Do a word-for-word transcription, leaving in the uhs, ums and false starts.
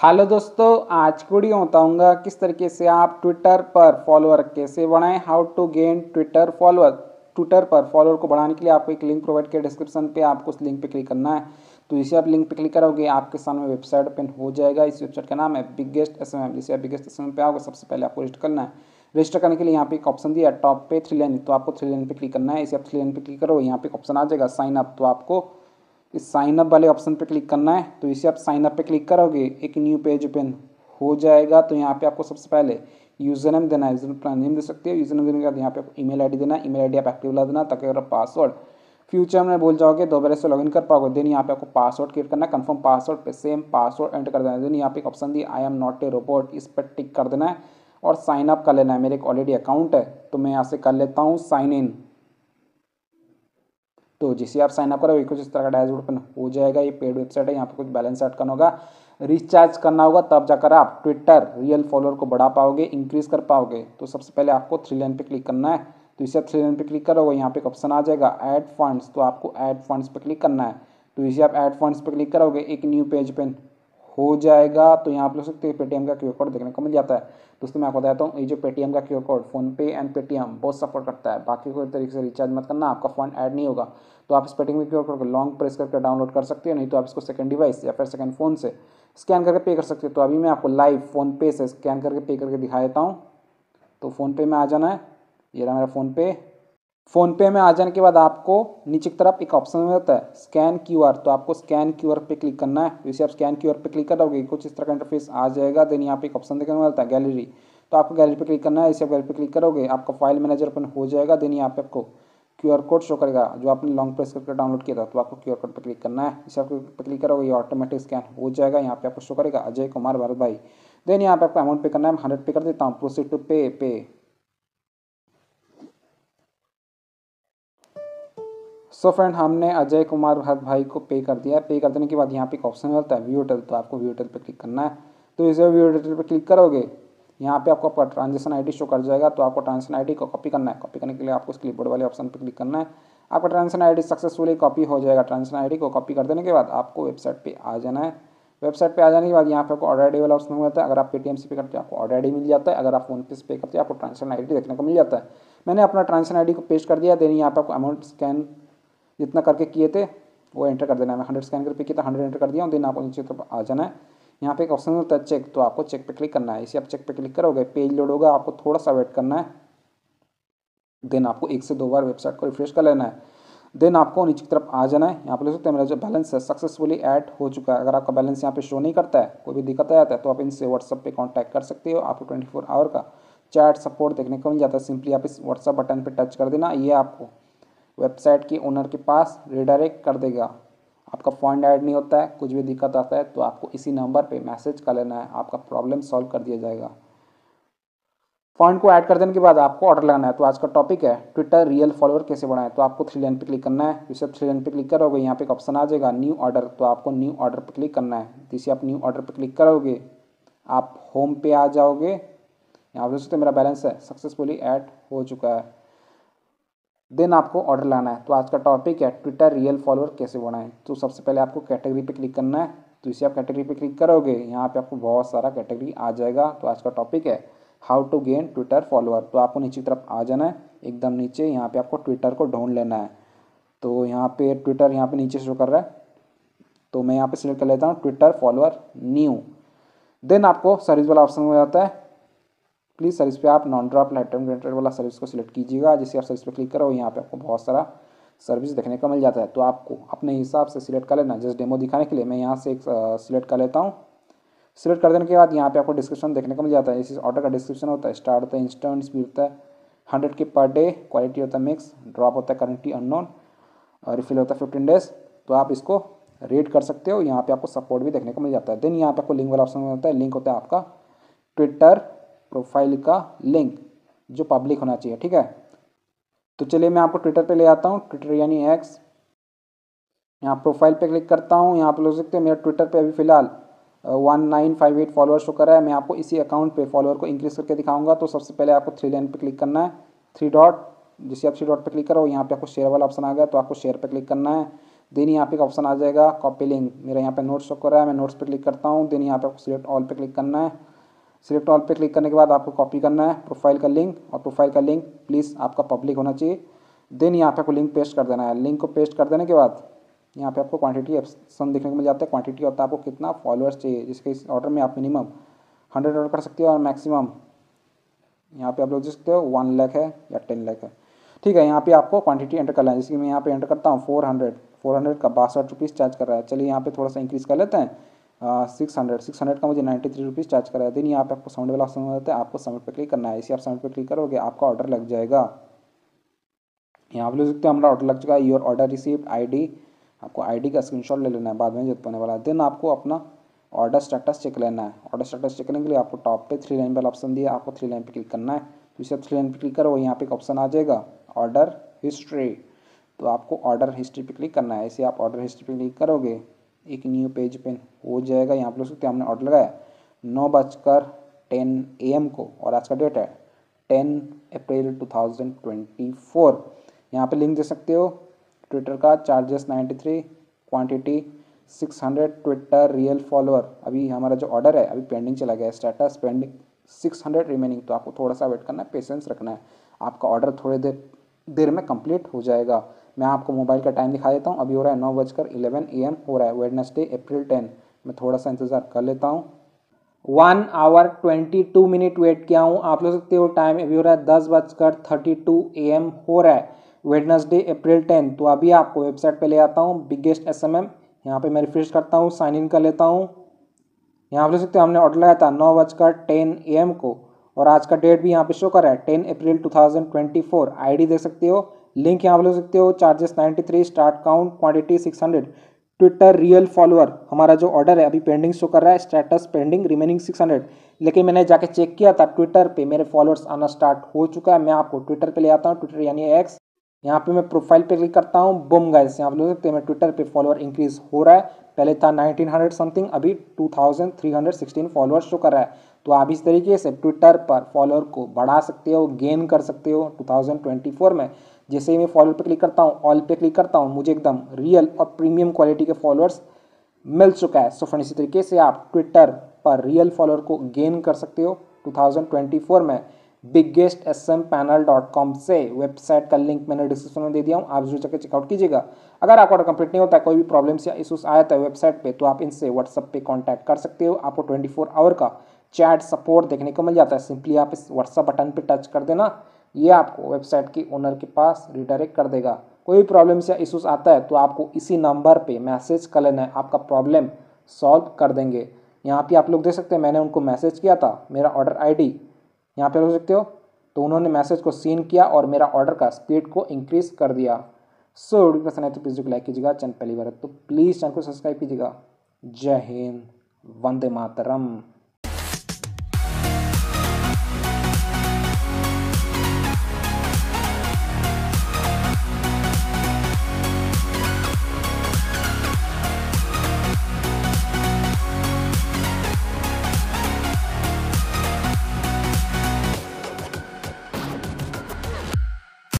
Hello दोस्तों, आज की वीडियो बताऊंगा किस तरीके से आप ट्विटर पर फॉलोअर कैसे बढ़ाएं। How to gain Twitter follower. Twitter पर फॉलोअर को बढ़ाने के लिए आपको एक लिंक प्रोवाइड किया डिस्क्रिप्शन पे, आपको उस लिंक पे क्लिक करना है। तो इसे आप लिंक पे क्लिक करोगे आपके सामने वेबसाइट ओपन हो जाएगा। इस वेबसाइट का नाम है बिगेस्ट एस एम एम। जिसे आप बिगेस्ट एस एम एम पे आओगे, सबसे पहले आपको रजिस्टर करना है। रजिस्टर करने के लिए यहाँ पे एक ऑप्शन दिया है टॉप पे थ्री लाइन, तो आपको थ्री लाइन पे क्लिक करना है। इसे आप थ्री लाइन पे क्लिक करो, यहाँ पे एक ऑप्शन आ जाएगा साइन अप, तो आपको इस साइन अप वाले ऑप्शन पे क्लिक करना है। तो इसे आप साइन अप पे क्लिक करोगे, एक न्यू पेज ओपन हो जाएगा। तो यहाँ पे आपको सबसे पहले यूजर नेम देना है, यूजर अपना नेम दे सकते हो। यूजर नेम देने के बाद यहाँ पे आपको ईमेल आईडी देना है, ईमेल आईडी आप एक्टिव ला देना, ताकि अगर पासवर्ड फ्यूचर में भूल जाओगे दोबारा से लॉगिन कर पाओगे। देन यहाँ पे आपको पासवर्ड क्रिएट करना है, कंफर्म पासवर्ड पे सेम पासवर्ड एंटर कर देना है। देन यहाँ पे एक ऑप्शन दिया I am not a robot, इस पर टिक कर देना है और साइन अप कर लेना है। मेरे एक ऑलरेडी अकाउंट है तो मैं यहाँ से कर लेता हूँ साइन इन। तो जिसे आप साइन अप करोगे कुछ इस तरह का डैशबोर्ड ओपन हो जाएगा। ये पेड वेबसाइट है, यहाँ पे कुछ बैलेंस ऐड करना होगा, रिचार्ज करना होगा, तब जाकर आप ट्विटर रियल फॉलोअर को बढ़ा पाओगे, इंक्रीज कर पाओगे। तो सबसे पहले आपको थ्री लाइन पे क्लिक करना है। तो इसे आप थ्री लाइन पे क्लिक करोगे, यहाँ पे एक ऑप्शन आ जाएगा ऐड फंड्स, तो आपको ऐड फंड्स पे क्लिक करना है। तो इसे आप ऐड फंड्स पे क्लिक करोगे, एक न्यू पेज पे हो जाएगा। तो यहाँ आप लोग सकते हैं पेटीएम का क्यूआर कोड देखने को मिल जाता है। दोस्तों मैं आपको बताता हूँ, ये जो पेटीएम का QR code PhonePe and Paytm बहुत सपोर्ट करता है। बाकी कोई तरीके से रिचार्ज मत करना, आपका फंड ऐड नहीं होगा। तो आप इस पेटीएम के क्यूआर कोड को लॉन्ग प्रेस करके डाउनलोड कर सकते हो, नहीं तो आप इसको सेकंड डिवाइस या फिर सेकंड फोन से स्कैन करके पे कर सकते हो। तो अभी मैं आपको लाइव फोन पे से स्कैन करके पे करके दिखा देता हूँ। तो फ़ोन पे में आ जाना है, ये रहा मेरा फ़ोन पे। फ़ोन पे में आ जाने के बाद आपको नीचे की तरफ एक ऑप्शन मिलता है स्कैन क्यूआर, तो आपको स्कैन क्यूआर पे क्लिक करना है। तो इसे आप स्कैन क्यूआर पे क्लिक करोगे कुछ इस तरह का इंटरफेस आ जाएगा। देन यहाँ पे एक ऑप्शन देखने को मिलता है गैलरी, तो आपको गैलरी पे क्लिक करना है। इसे आप गैलरी पे क्लिक करोगे, आपका फाइल मैनेजर ओपन हो जाएगा। देन यहाँ पे आपको क्यूआर कोड शो करेगा जो आपने लॉन्ग प्रेस करके डाउनलोड किया था, तो आपको क्यूआर कोड पे क्लिक करना है। इसे आपको पे क्लिक करोगे, ये ऑटोमेटिक स्कैन हो जाएगा। यहाँ पे आपको शो करेगा अजय कुमार भारत भाई। देन यहाँ पे आपको अमाउंट पे करना है, मैं हंड्रेड पे कर देता हूँ, प्रोसीड टू पे पे। सो फ्रेंड, हमने अजय कुमार भारत भाई को पे कर दिया है। पे कर देने के बाद यहाँ पे एक ऑप्शन मिलता है व्यू डिटेल, तो आपको व्यू डिटेल पे क्लिक करना है। तो इसे व्यू डिटेल पे क्लिक करोगे, यहाँ पे आपको आपका ट्रांजेक्शन आईडी शो कर जाएगा। तो आपको ट्रांजेक्शन आईडी को कॉपी करना है। कॉपी करने के लिए आपको क्लिपबोर्ड वाले ऑप्शन पे क्लिक करना है। आपका ट्रांजेक्शन आईडी सक्सेसफुली कॉपी हो जाएगा। ट्रांजेक्शन आईडी को कॉपी कर देने के बाद आपको वेबसाइट पे आ जाना है। वेबसाइट पे आ जाने के बाद यहाँ पे आपको ऑर्डर आईडी वाला ऑप्शन मिलता है। अगर आप पेटीएम से पे करते हैं आपको ऑर्डर आईडी मिल जाता है, अगर आप फोन पे से पे करते हैं आपको ट्रांजेक्शन आईडी देखने को मिल जाता है। मैंने अपना ट्रांजेक्शन आईडी को पेस्ट कर दिया। देन यहाँ पे आपको अमाउंट स्कैन जितना करके किए थे वो एंटर कर देना है। मैं हंड्रेड स्कैन करके किया था, हंड्रेड एंटर कर दिया हूँ। देन आपको नीचे तरफ आ जाना है। यहाँ पे एक ऑप्शन होता है चेक, तो आपको चेक पे क्लिक करना है। इसे आप चेक पे क्लिक करोगे, पेज लोड होगा, आपको थोड़ा सा वेट करना है। देन आपको एक से दो बार वेबसाइट को रिफ्रेश कर लेना है। देन आपको नीचे की तरफ आ जाना है। यहाँ पर देख सकते हैं मेरा जो बैलेंस है सक्सेसफुली ऐड हो चुका है। अगर आपका बैलेंस यहाँ पे शो नहीं करता है, कोई भी दिक्कत आ जाता है, तो आप इनसे व्हाट्सअप पे कांटेक्ट कर सकते हो। आपको ट्वेंटी फोर आवर का चैट सपोर्ट देखने को मिल जाता है। सिंपली आप इस व्हाट्सअप बटन पर टच कर देना, ये आपको वेबसाइट के ओनर के पास रिडायरेक्ट कर देगा। आपका फंड ऐड नहीं होता है, कुछ भी दिक्कत आता है तो आपको इसी नंबर पे मैसेज कर लेना है, आपका प्रॉब्लम सॉल्व कर दिया जाएगा। फंड को ऐड कर देने के बाद आपको ऑर्डर लगाना है। तो आज का टॉपिक है ट्विटर रियल फॉलोअर कैसे बढ़ाएं। तो आपको थ्री लाइन पे क्लिक करना है। जिसे आप थ्री लाइन पे क्लिक करोगे, यहाँ पे एक ऑप्शन आ जाएगा न्यू ऑर्डर, तो आपको न्यू ऑर्डर पे क्लिक करना है। जिसे आप न्यू ऑर्डर पे क्लिक करोगे आप होम पे आ जाओगे। यहाँ पे देख सकते मेरा बैलेंस है सक्सेसफुली ऐड हो चुका है। देन आपको ऑर्डर लाना है। तो आज का टॉपिक है ट्विटर रियल फॉलोअर कैसे बढ़ाएं। तो सबसे पहले आपको कैटेगरी पे क्लिक करना है। तो इसे आप कैटेगरी पे क्लिक करोगे, यहाँ पे आपको बहुत सारा कैटेगरी आ जाएगा। तो आज का टॉपिक है how to gain Twitter follower. तो आपको नीचे की तरफ आ जाना है, एकदम नीचे यहाँ पे आपको ट्विटर को ढूंढ लेना है। तो यहाँ पे ट्विटर यहाँ पे नीचे शो कर रहा है, तो मैं यहाँ पे सिलेक्ट कर लेता हूँ ट्विटर फॉलोअर न्यू। देन आपको सर्विस वाला ऑप्शन हो जाता है, प्लीज़ सर्विस पे आप नॉन ड्रॉप लाइटम ग्रेंटेड वाला सर्विस को सिलेक्ट कीजिएगा। जिसे आप सर्विस पे क्लिक करो, यहाँ पे आपको बहुत सारा सर्विस देखने को मिल जाता है। तो आपको अपने हिसाब से सिलेक्ट कर लेना। जस्ट डेमो दिखाने के लिए मैं यहाँ से एक सिलेक्ट कर लेता हूँ। सिलेक्ट कर देने के बाद यहाँ पे आपको डिस्क्रिप्शन देखने को मिल जाता है। इस ऑर्डर का डिस्क्रिप्शन होता है, स्टार्ट होता है इंस्टेंट, स्पीड होता है हंड्रेड के पर डे, क्वालिटी होता है मिक्स, ड्रॉप होता है करेंटली अननोन, और रिफिल होता है फिफ्टीन डेज। तो आप इसको रेट कर सकते हो। यहाँ पे आपको सपोर्ट भी देखने को मिल जाता है। देन यहाँ पे आपको लिंक वाला ऑप्शन होता है। लिंक होता है आपका ट्विटर प्रोफाइल का लिंक जो पब्लिक होना चाहिए, ठीक है। तो चलिए मैं आपको ट्विटर पे ले आता हूँ, ट्विटर यानी एक्स। यहाँ प्रोफाइल पे क्लिक करता हूँ। यहाँ पे लोग सकते हैं मेरा ट्विटर पे अभी फिलहाल one nine five eight follower show कर रहा है। मैं आपको इसी अकाउंट पे फॉलोअर को इंक्रीज करके दिखाऊंगा। तो सबसे पहले आपको थ्री लाइन पे क्लिक करना है, थ्री डॉट, जिसे आप थ्री डॉट पे क्लिक करो, यहाँ पे आपको शेयर वाला ऑप्शन आ गया, तो आपको शेयर पे क्लिक करना है। देन यहाँ पे एक ऑप्शन आ जाएगा कॉपी लिंक, मेरा यहाँ पे नोट्स शो कर रहा है, मैं नोट्स पे क्लिक करता हूँ। देन यहाँ पे आपको सिलेक्ट ऑल पे क्लिक करना है। सिलेक्ट ऑल पे क्लिक करने के बाद आपको कॉपी करना है प्रोफाइल का लिंक, और प्रोफाइल का लिंक प्लीज़ आपका पब्लिक होना चाहिए। देन यहाँ पे आपको लिंक पेस्ट कर देना है। लिंक को पेस्ट कर देने के बाद यहाँ पे आपको क्वांटिटी ऑप्शन देखने को मिल जाता है। क्वांटिटी होता है आपको कितना फॉलोअर्स चाहिए, जिसके इस ऑर्डर में आप मिनिमम हंड्रेड ऑर्डर कर सकते हो और मैक्सिमम यहाँ पे आप लोग देख सकते हो वन लाख है या टेन लाख है। ठीक है, यहाँ पे आपको क्वांटिटी एंटर करना है। जैसे कि मैं यहाँ पे एंटर करता हूँ फोर हंड्रेड फोर हंड्रेड का बासठ रुपीज़ चार्ज कर रहा है। चलिए यहाँ पे थोड़ा सा इंक्रीज़ कर लेते हैं, सिक्स हंड्रेड सिक्स हंड्रेड का मुझे नाइन्टी थ्री रुपीज़ चार्ज कर रहा है। देन यहाँ पे आपको सबमिट वाला ऑप्शन हो जाता है, आपको सबमिट पे क्लिक करना है। इसी आप सबमिट पे क्लिक करोगे आपका ऑर्डर लग जाएगा। यहाँ पे देख सकते हो हमारा ऑर्डर लग चुका है। योर ऑर्डर रिसीव्ड आईडी, आपको आईडी का स्क्रीनशॉट ले लेना है, बाद में जरूरत पड़ने वाला है। देन आपको अपना ऑर्डर स्टेटस चेक लेना है। ऑर्डर स्टेटस चेक करने के लिए आपको टॉप पे थ्री लाइन वाला ऑप्शन दिया, आपको थ्री लाइन पे क्लिक करना है। तो इसे थ्री लाइन पे क्लिक करो, यहाँ पे एक ऑप्शन आ जाएगा ऑर्डर हिस्ट्री, तो आपको ऑर्डर हिस्ट्री पे क्लिक करना है। ऐसे आप ऑर्डर हिस्ट्री पे क्लिक करोगे एक न्यू पेज पे हो जाएगा। यहाँ पे लोग सकते हैं हमने ऑर्डर लगाया नौ बजकर टेन ए एम को, और आज का डेट है ten April two thousand twenty four. यहाँ पे लिंक दे सकते हो ट्विटर का, charges ninety three, quantity six hundred, Twitter real follower. अभी हमारा जो ऑर्डर है अभी पेंडिंग चला गया है, status pending six hundred remaining, तो आपको थोड़ा सा वेट करना है, पेशेंस रखना है, आपका ऑर्डर थोड़ी देर देर में कंप्लीट हो जाएगा। मैं आपको मोबाइल का टाइम दिखा देता हूँ, अभी हो रहा है नौ बजकर इलेवन ए एम हो रहा है, वेडनेसडे अप्रैल टेन। मैं थोड़ा सा इंतज़ार कर लेता हूँ। One hour twenty two minute wait किया हूँ, आप लोग सकते हो टाइम अभी हो रहा है दस बजकर थर्टी टू ए एम हो रहा है, वेडनेसडे अप्रैल टेन। तो अभी आपको वेबसाइट पे ले आता हूँ बिगेस्ट एस एम एम, यहाँ पे मैं रिफ्रेश करता हूँ, साइन इन कर लेता हूँ। यहाँ पे देख सकते हो हमने ऑर्डर लगाया था नौ बजकर टेन ए एम को, और आज का डेट भी यहाँ पे शो कर रहा है ten April two thousand twenty four. ID देख सकते हो, लिंक यहाँ पे ले सकते हो, charges ninety three, start count quantity six hundred, Twitter real follower. हमारा जो ऑर्डर है अभी पेंडिंग शो कर रहा है, status pending remaining six hundred, लेकिन मैंने जाके चेक किया था ट्विटर पे मेरे फॉलोअर्स आना स्टार्ट हो चुका है। मैं आपको ट्विटर पे ले आता हूँ, ट्विटर यानी एक्स। यहाँ पे मैं प्रोफाइल पे क्लिक करता हूँ, बूम गाइस, यहाँ पे देख सकते हैं मैं ट्विटर पे फॉलोअर इंक्रीज हो रहा है। पहले था नाइनटीन हंड्रेड समथिंग, अभी two thousand three hundred sixteen followers show कर रहा है। तो आप इस तरीके से ट्विटर पर फॉलोअर को बढ़ा सकते हो, गेन कर सकते हो टू थाउजेंड ट्वेंटी फोर में। जैसे ही मैं फॉलोअर पे क्लिक करता हूँ, ऑल पे क्लिक करता हूँ, मुझे एकदम रियल और प्रीमियम क्वालिटी के फॉलोअर्स मिल चुका है। सो फ्रेंड, इसी तरीके से आप ट्विटर पर रियल फॉलोअर को गेन कर सकते हो टू थाउजेंड ट्वेंटी फोर में biggest S M panel dot com से। वेबसाइट का लिंक मैंने डिस्क्रिप्शन में दे दिया हूँ, आप जरूर जाकर चेकआउट कीजिएगा। अगर आपका ऑर्डर कंप्लीट नहीं होता है, कोई भी प्रॉब्लम्स या इशूज आया था वेबसाइट पे, तो आप इनसे व्हाट्सएप पे कांटेक्ट कर सकते हो। आपको ट्वेंटी फोर आवर का चैट सपोर्ट देखने को मिल जाता है। सिंपली आप इस व्हाट्सएप बटन पे टच कर देना, ये आपको वेबसाइट के ओनर के पास रिडायरेक्ट कर देगा। कोई भी प्रॉब्लम्स या इशूज आता है तो आपको इसी नंबर पे मैसेज कर लेना है, आपका प्रॉब्लम सॉल्व कर देंगे। यहाँ पे आप लोग देख सकते हैं मैंने उनको मैसेज किया था, मेरा ऑर्डर आईडी यहाँ पे देख सकते हो, तो उन्होंने मैसेज को सीन किया और मेरा ऑर्डर का स्पीड को इंक्रीज कर दिया। सो वीडियो पसंद आए तो प्लीज़ लाइक कीजिएगा, चैनल पहली बार है तो प्लीज़ चैनल को सब्सक्राइब कीजिएगा। जय हिंद, वंदे मातरम।